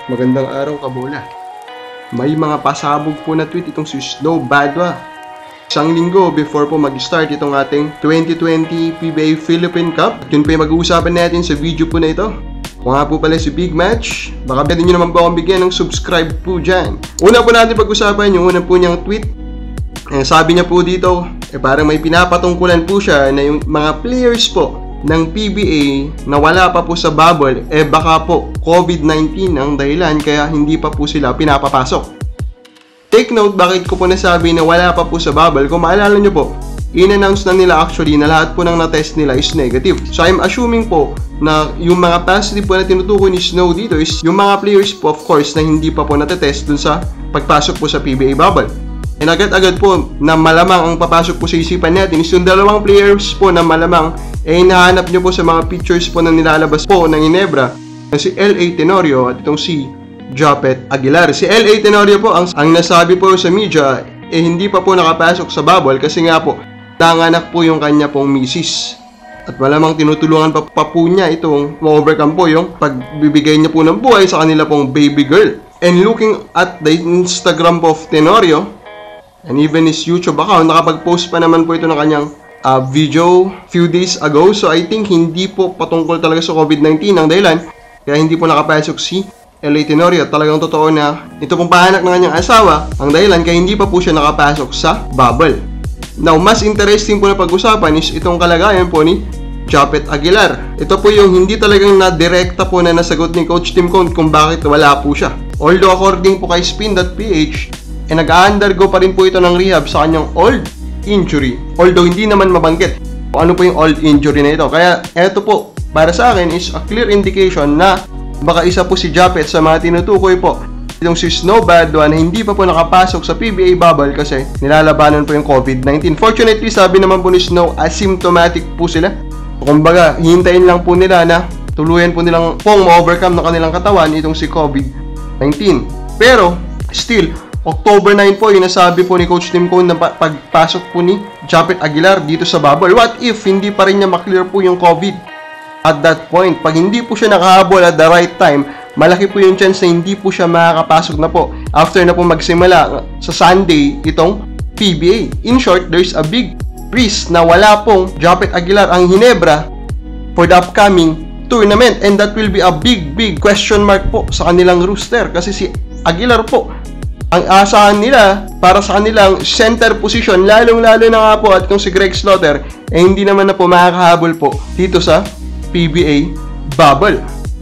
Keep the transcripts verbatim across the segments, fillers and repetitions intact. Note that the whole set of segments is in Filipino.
Magandang araw, Kabola. May mga pasabog po na tweet itong si Snow Badwa. Isang linggo before po mag-start itong ating twenty twenty P B A Philippine Cup. At yun po yung mag-uusapan natin sa video po na ito. Kung nga po pala si Big Match, baka pwede nyo naman po akong bigyan ng subscribe po dyan. Una po natin pag-usapan yung una po niyang tweet. Eh, sabi niya po dito, eh parang may pinapatungkulan po siya na yung mga players po ng P B A na wala pa po sa bubble, eh baka po COVID nineteen ang dahilan kaya hindi pa po sila pinapapasok. Take note, bakit ko po nasabi na wala pa po sa bubble. Kung maalala nyo po, in-announce na nila actually na lahat po ng na-test nila is negative. So I'm assuming po na yung mga positive po na tinutukoy ni Snow dito is yung mga players po of course na hindi pa po natetest dun sa pagpasok po sa P B A bubble. And agad-agad po na malamang ang papasok po sa isipan natin is yung dalawang players po na malamang eh hinahanap nyo po sa mga pictures po na nilalabas po ng Ginebra, si L A Tenorio at itong si Japet Aguilar. Si L A Tenorio po, ang, ang nasabi po sa media, eh hindi pa po nakapasok sa bubble kasi nga po nanganak po yung kanya pong misis. At malamang tinutulungan pa, pa po niya itong ma-overcome po yung pagbibigay niya po ng buhay sa kanila pong baby girl. And looking at the Instagram of Tenorio, and even his YouTube account, nakapag-post pa naman po ito ng kanyang uh, video few days ago. So I think hindi po patungkol talaga sa COVID nineteen ang dahilan kaya hindi po nakapasok si L A Tenorio. Talagang totoo na ito pong pahanak ng kanyang asawa ang dahilan kaya hindi pa po siya nakapasok sa bubble. Now, mas interesting po na pag-usapan is itong kalagayan po ni Japet Aguilar. Ito po yung hindi talagang na-direkta po na nasagot ni Coach Tim Cone kung bakit wala po siya. Although according po kay spin dot p h, eh nag-undergo pa rin po ito ng rehab sa kanyang old injury. Although hindi naman mabanggit kung ano po yung old injury na ito. Kaya eto po, para sa akin is a clear indication na baka isa po si Japet sa mga tinutukoy po itong si Snow Badwa na hindi pa po nakapasok sa P B A bubble kasi nilalabanan po yung COVID nineteen. Fortunately, sabi naman po ni Snow, asymptomatic po sila. Kumbaga, hintayin lang po nila na tuluyan po nilang pong ma-overcome ng kanilang katawan itong si COVID nineteen. Pero, still, October ninth po, yung nasabi po ni Coach Tim Cone na pagpasok po ni Japet Aguilar dito sa bubble. What if hindi pa rin niya maklear po yung COVID at that point? Pag hindi po siya nakahabol at the right time, malaki po yung chance na hindi po siya makakapasok na po after na po magsimula sa Sunday itong P B A. In short, there's a big risk na wala pong Japet Aguilar ang Ginebra for the upcoming tournament, and that will be a big big question mark po sa kanilang roster kasi si Aguilar po ang asahan nila para sa kanilang center position, lalong-lalo na nga po at kung si Greg Slaughter eh hindi naman na po makakahabol po dito sa P B A bubble.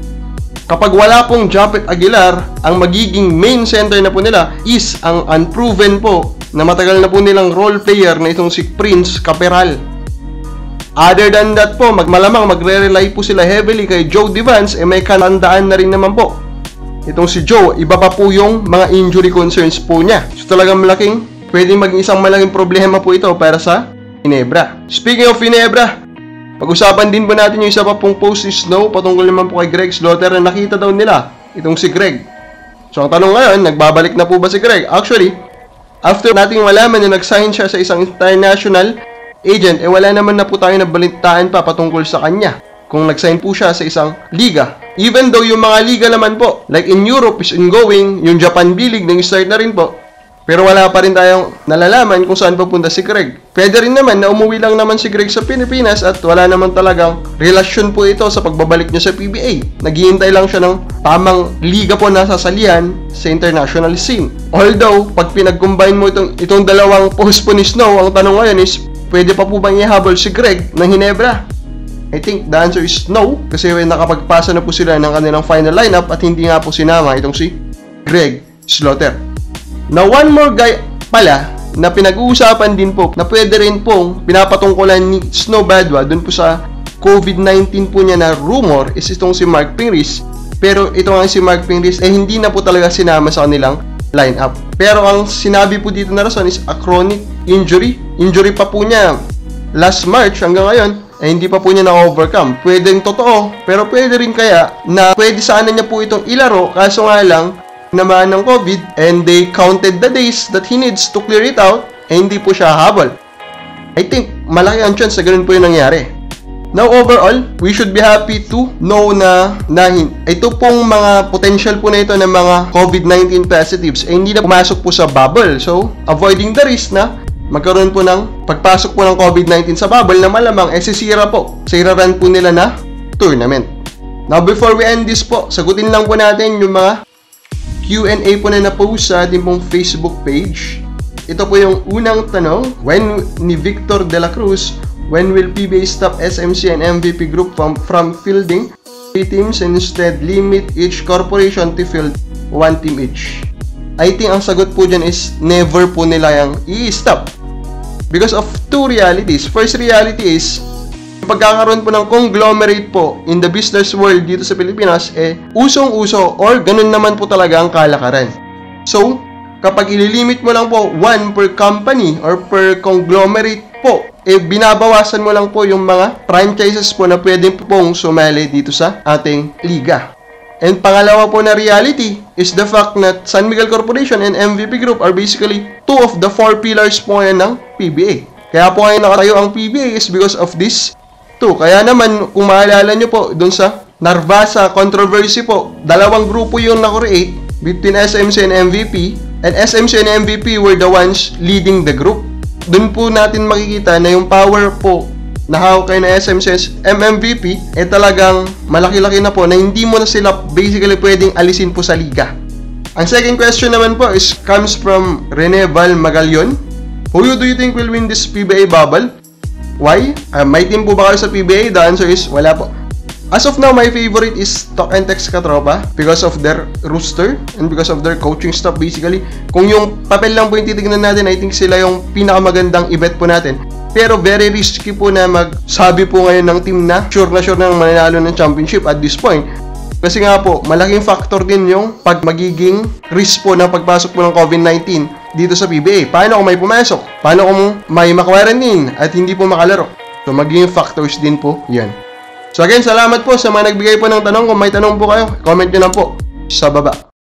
Kapag wala pong Japet Aguilar, ang magiging main center na po nila is ang unproven po na matagal na po nilang role player na itong si Prince Caperal. Other than that po, magmalamang magre-rely po sila heavily kay Joe Devance, eh may kanandaan na rin naman po itong si Joe, iba pa po yung mga injury concerns po niya. So talagang malaking, pwedeng maging isang malaking problema po ito para sa Ginebra. Speaking of Ginebra, pag-usapan din po natin yung isa pa pong post ni Snow patungkol naman po kay Greg Slaughter na nakita daw nila itong si Greg. So ang tanong ngayon, nagbabalik na po ba si Greg? Actually, after nating malaman na nag-sign siya sa isang international agent, eh wala naman na po tayo nabalitaan pa patungkol sa kanya kung nag-sign po siya sa isang liga. Even though yung mga liga naman po, like in Europe is ongoing, yung Japan B-League nang-start na rin po, pero wala pa rin tayong nalalaman kung saan papunta si Greg. Pwede rin naman na umuwi lang naman si Greg sa Pilipinas at wala naman talagang relasyon po ito sa pagbabalik niya sa P B A. Naghihintay lang siya ng tamang liga po na sasalihan sa international scene. Although, pag pinag-combine mo itong, itong dalawang post po ni Snow, ang tanong ngayon is, pwede pa po bang ihabol si Greg ng Ginebra? I think the answer is no, kasi nakapagpasa na po sila ng kanilang final lineup at hindi nga po sinama itong si Greg Slaughter. Now, one more guy pala na pinag-uusapan din po na pwede rin pong pinapatungkulan ni Snow Badwa dun po sa COVID nineteen po niya na rumor is itong si Mark Pingris. Pero ito nga si Mark Pingris eh hindi na po talaga sinama sa kanilang lineup. Pero ang sinabi po dito na rason is a chronic injury. Injury pa po niya last March hanggang ngayon eh hindi pa po niya na-overcome. Pwedeng totoo, pero pwede rin kaya na pwede sana niya po itong ilaro, kaso nga lang naman ng COVID and they counted the days that he needs to clear it out eh hindi po siya habol. I think malaki ang chance na ganun po yung nangyari. Now overall, we should be happy to know na, na ito pong mga potential po na ito ng mga COVID nineteen positives ay eh, hindi na pumasok po sa bubble. So, avoiding the risk na magkaroon po ng pagpasok po ng COVID nineteen sa bubble na malamang eh sisira po sa iraran po nila na tournament. Now, before we end this po, sagutin lang po natin yung mga Q and A po na na-post sa ating pong Facebook page. Ito po yung unang tanong, when ni Victor De La Cruz, when will P B A stop S M C and M V P group from, from fielding three teams and instead limit each corporation to field one team each? I think ang sagot po dyan is never po nila yung i-stop. Because of two realities. First reality is, pagkakaroon po ng conglomerate po in the business world dito sa Pilipinas, eh, usong-uso or ganun naman po talaga ang kalakaran. So, kapag ililimit mo lang po one per company or per conglomerate po, eh, binabawasan mo lang po yung mga franchises po na pwede pong sumali dito sa ating liga. And pangalawa po na reality is the fact that San Miguel Corporation and M V P Group are basically two of the four pillars po yan ng P B A. Kaya po ngayon nakatayo ang P B A is because of this two. Kaya naman, kung maalala nyo po, dun sa Narvasa controversy po, dalawang grupo yung na-create between S M C and M V P, and S M C and M V P were the ones leading the group. Doon po natin makikita na yung power po na hawak kayo na S M C and M V P eh talagang malaki-laki na po na hindi mo na sila basically pwedeng alisin po sa liga. Ang second question naman po is comes from Rene Val Magalion. Who do you think will win this P B A bubble? Why? Uh, may team po ba kayo sa P B A? The answer is wala po. As of now, my favorite is Talk and Text Katropa because of their roster and because of their coaching staff basically. Kung yung papel lang po yung titignan natin, I think sila yung pinakamagandang i-bet po natin. Pero very risky po na magsabi po ngayon ng team na sure na sure na mananalo ng championship at this point. Kasi nga po, malaking factor din yung pag magiging risk po ng pagpasok po ng COVID nineteen dito sa P B A. Paano kung may pumasok? Paano kung may makwarantine at hindi po makalaro? So magiging factors din po yan. So again, salamat po sa mga nagbigay po ng tanong. Kung may tanong po kayo, comment nyo lang po sa baba.